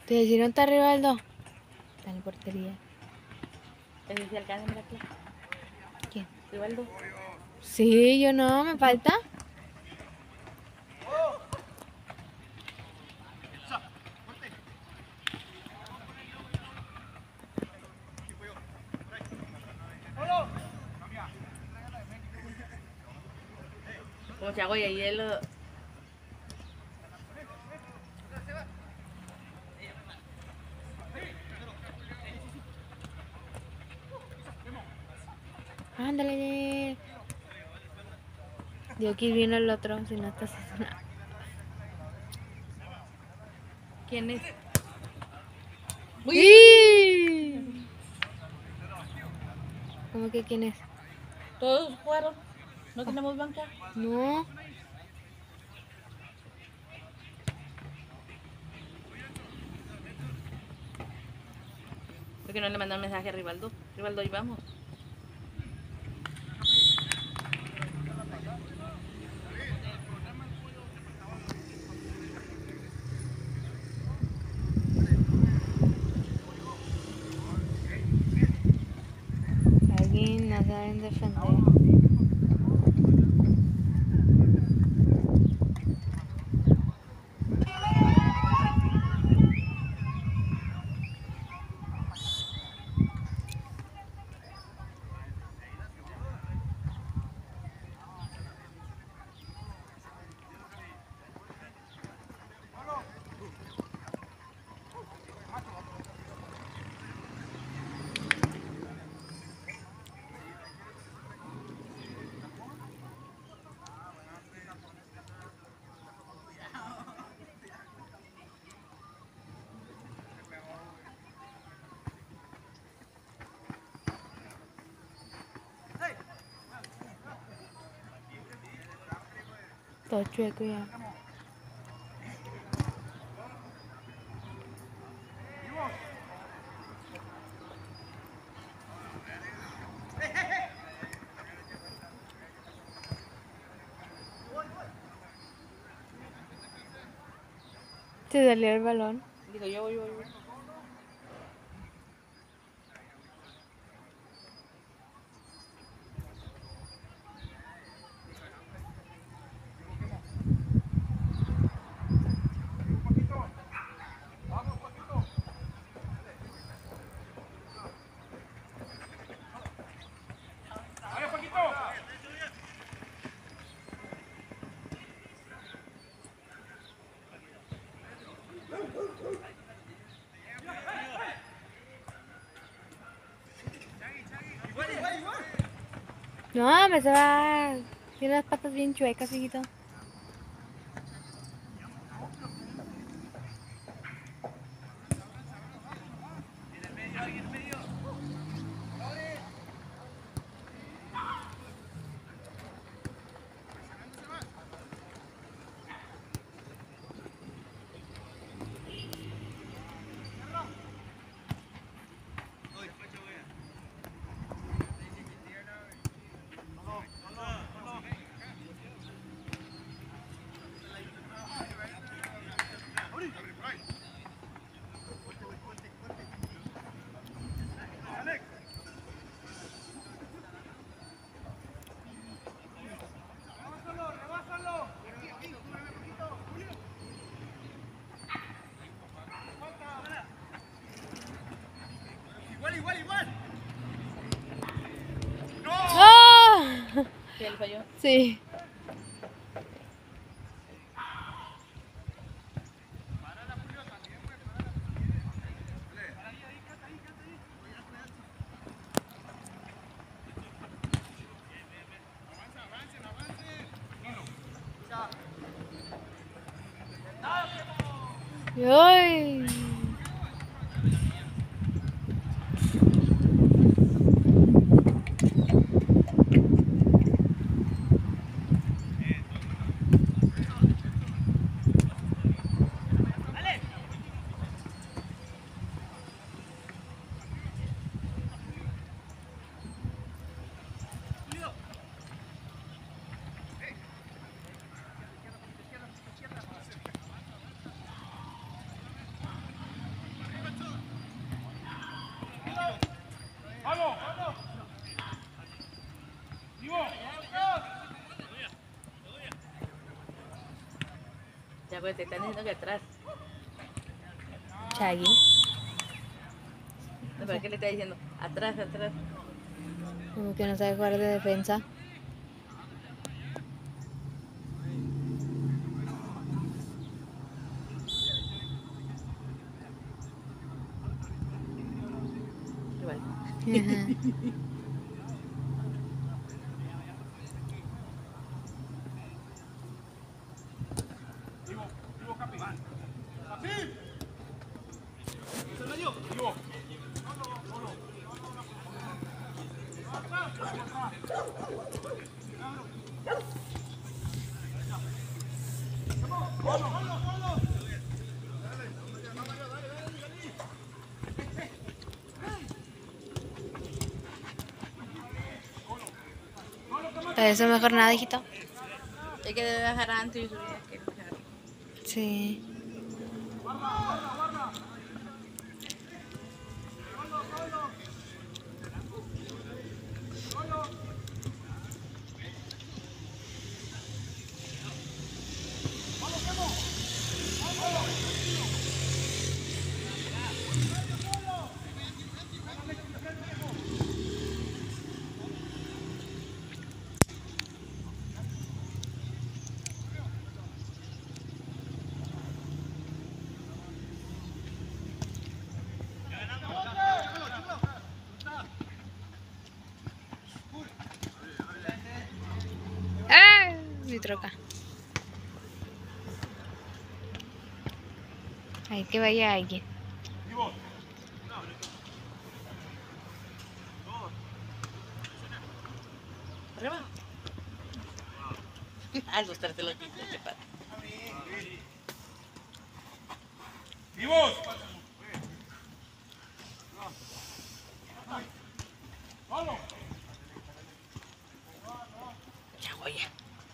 ¿Te dijeron está Rivaldo? Está en la portería. ¿Ese sí alcanza en la clase? ¿Quién? ¿Rivaldo? Sí, yo no, me falta. Como Chago y ahí él... Ándale. Digo que vino el otro, si no estás haciendo nada. ¿Quién es? ¡Uy! ¿Cómo que quién es? Todos fueron. ¿No tenemos banca? No. ¿Por qué no le mandan mensaje a Rivaldo? Rivaldo, ahí vamos. Alguien no saben defender. Todo chueco ya. Se salió el balón. Digo, yo voy. No, me se va. Tiene las patas bien chuecas, hijito. ¡Oh! ¿Sí, él falló? Sí. ¡Ay! Ya pues te están diciendo que atrás. Chagui. No, ¿para qué le está diciendo? Atrás, atrás. Como que no sabe jugar de defensa. Igual. Ajá. Eso mejor nada, hijito. Hay que dejar antes y subir aquí. Sí. ¡Ah! Mi troca. Hay que vaya alguien. Arriba. Al gustarte lo que te pasa. ¡Vivos! Ya voy ya.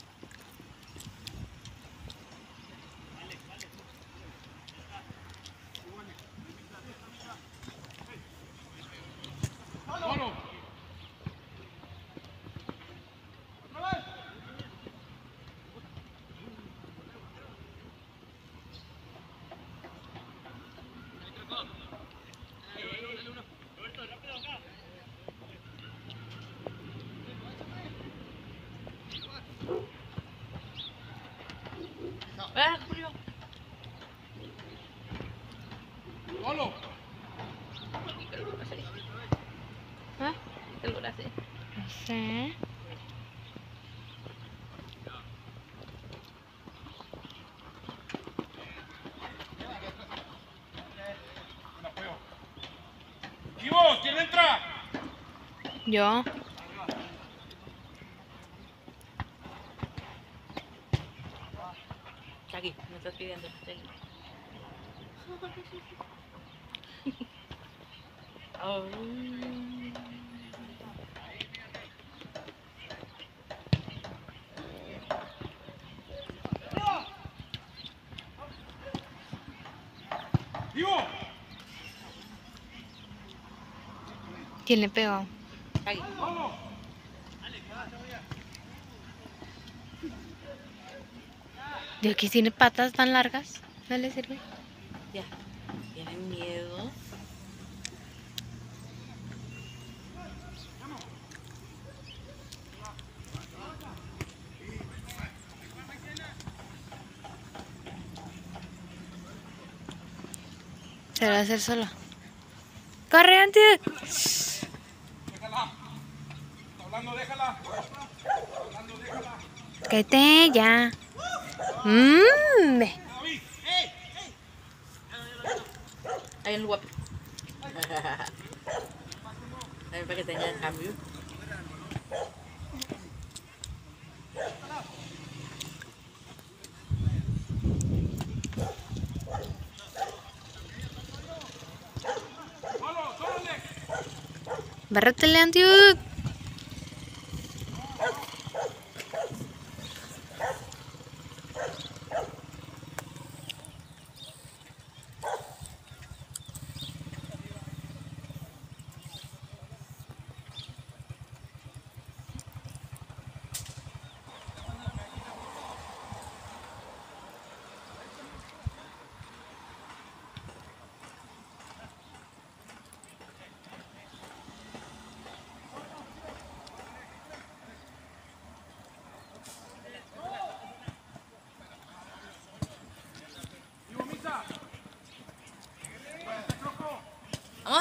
¡Ah, Julio! ¡Solo! ¿Ah? ¿Qué lo hace? No sé. ¡Vivos! ¿Quién entra? Yo. Aquí, me estás pidiendo. Oh. ¡Vivo! ¿Quién le pegó? Aquí. Dios, que tiene patas tan largas. ¿No le sirve? Ya. ¿Tienen miedo? Se va a hacer solo. ¡Corre, Anti! Déjala. Está hablando, déjala. Cállate ya. David. Hay un guapo. También para que tengan cambio. Bárratele, Anti.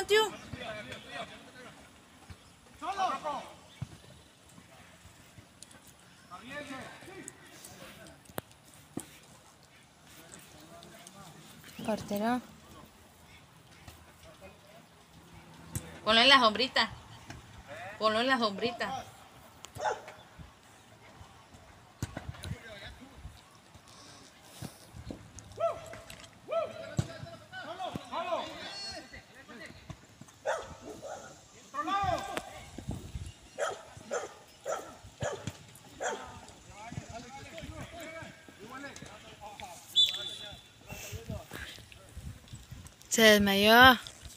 tío. Portero. Ponlo en la sombrita. Ponlo en la sombrita. Se desmayó.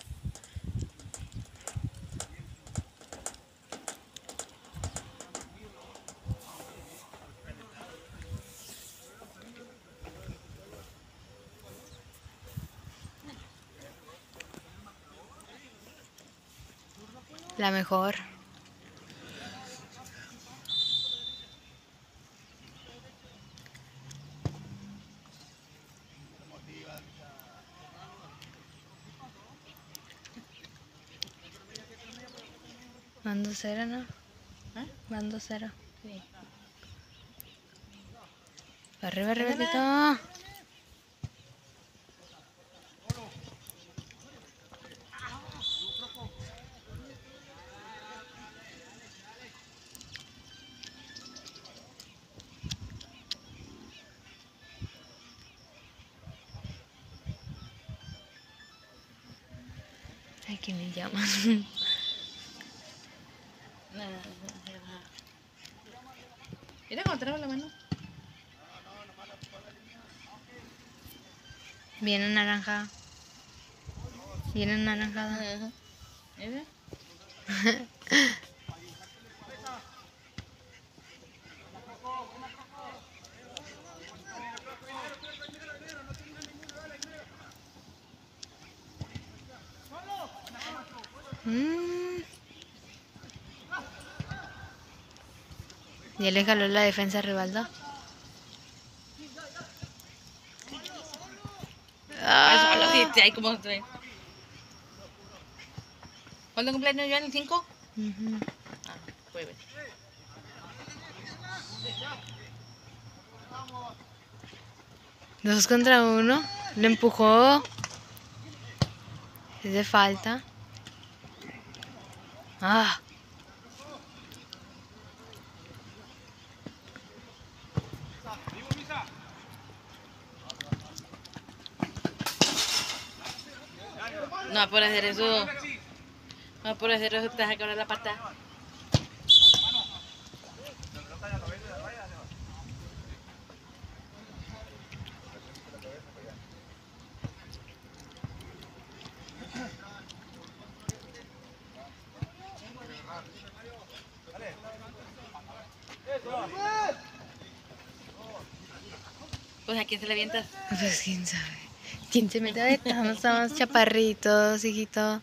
La mejor. Mando cero, ¿no? ¿Eh? Mando cero. Sí. Arriba, arriba, Déjala. Tito. Ay, que me llaman. Mira cómo traigo la mano. Viene naranja. Viene naranjada. Ajá. Mira. Mm. Ya le jaló la defensa a Rivaldo. Ay, solo Ah. sí, hay como tres. ¿Cuándo cumpleaños yo? ¿El 5? Ujú. Ah, jueves. Dos contra uno. Le empujó. Es de falta. Ah. No, por hacer eso. No, por hacer eso te vas a quebrar la pata. Pues a quién se le avientas. Pues quién sabe. ¿Quién se mete de tantos? Estamos chaparritos, hijito.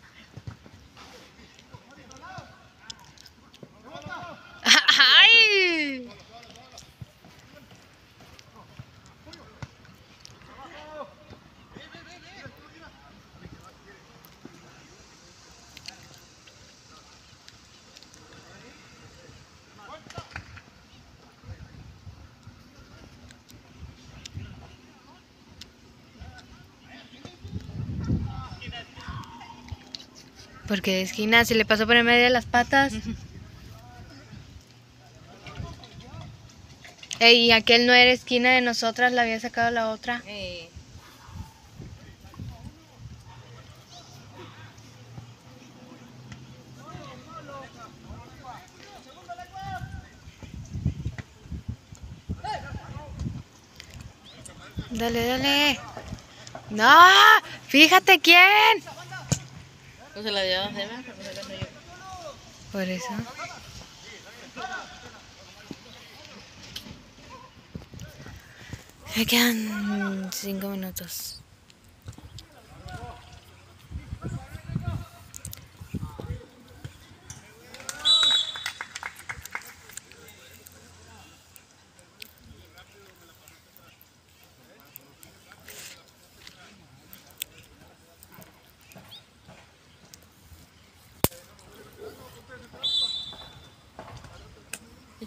¡Ay! Porque de esquina se le pasó por en medio de las patas. Ey, y aquel no era esquina de nosotras, la había sacado la otra. Dale, dale. No, fíjate quién. Pues se la dio a Seba, pero se la dio yo. Por eso. Me quedan 5 minutos.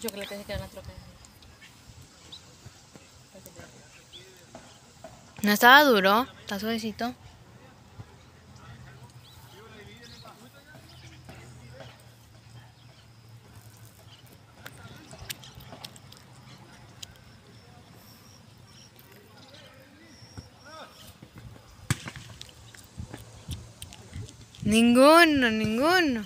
chocolate se queda en la troca. No estaba duro, está suavecito. Ninguno, ninguno.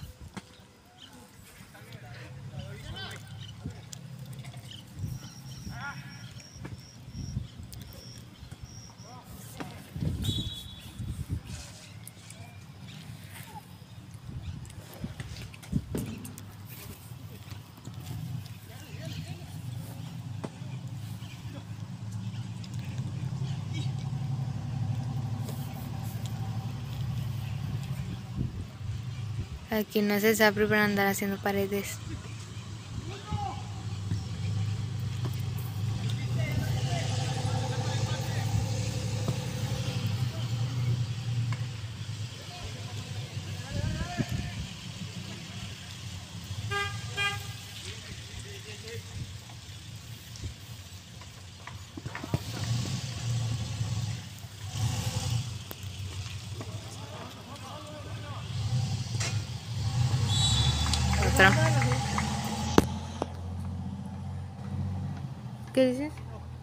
Aquí no se sabe para andar haciendo paredes. Otro. ¿Qué dices?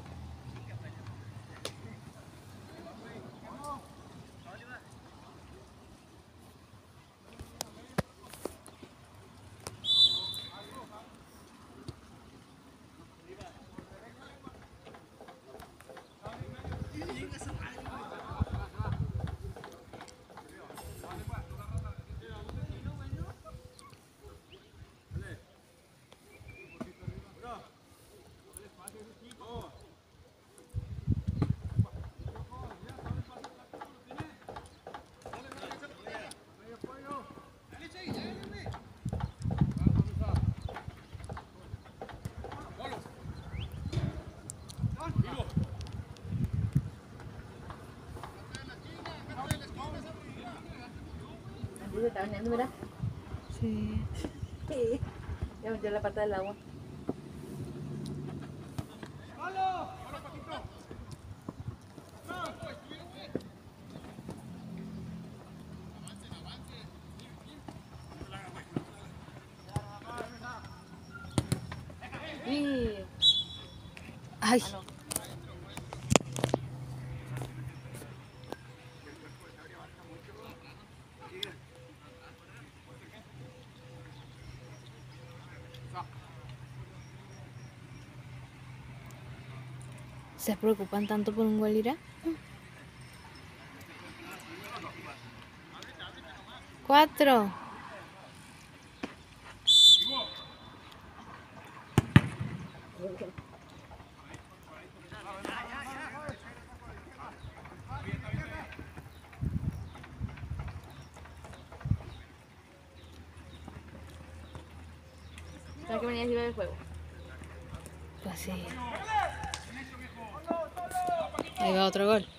Se está bañando, ¿verdad? Sí. Sí. Ya metió la pata del agua. Sí. Ay. Ah, no. ¿Se preocupan tanto por un Gualira? 4. ¿Sabes que venía encima del juego? Pues sí. Ahí va otro gol.